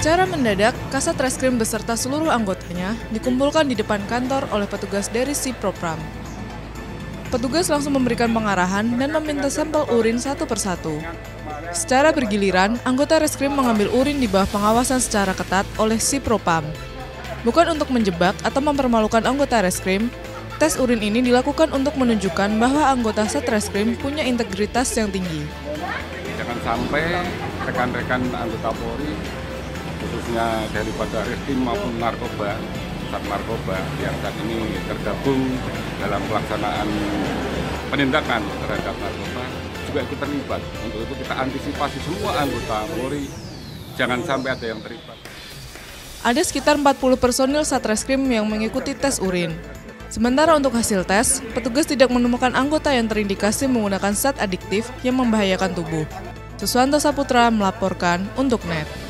Secara mendadak, Kasat Reskrim beserta seluruh anggotanya dikumpulkan di depan kantor oleh petugas dari Sipropam. Petugas langsung memberikan pengarahan dan meminta sampel urin satu persatu. Secara bergiliran, anggota reskrim mengambil urin di bawah pengawasan secara ketat oleh Sipropam. Bukan untuk menjebak atau mempermalukan anggota reskrim, tes urin ini dilakukan untuk menunjukkan bahwa anggota Satreskrim punya integritas yang tinggi. Jangan sampai rekan-rekan anggota Polri, khususnya daripada Reskrim maupun narkoba, Sat Narkoba yang saat ini tergabung dalam pelaksanaan penindakan terhadap narkoba, juga ikut terlibat. Untuk itu kita antisipasi semua anggota Polri, jangan sampai ada yang terlibat. Ada sekitar 40 personil Satreskrim yang mengikuti tes urin. Sementara untuk hasil tes, petugas tidak menemukan anggota yang terindikasi menggunakan zat adiktif yang membahayakan tubuh. Suswanto Saputra melaporkan untuk NET.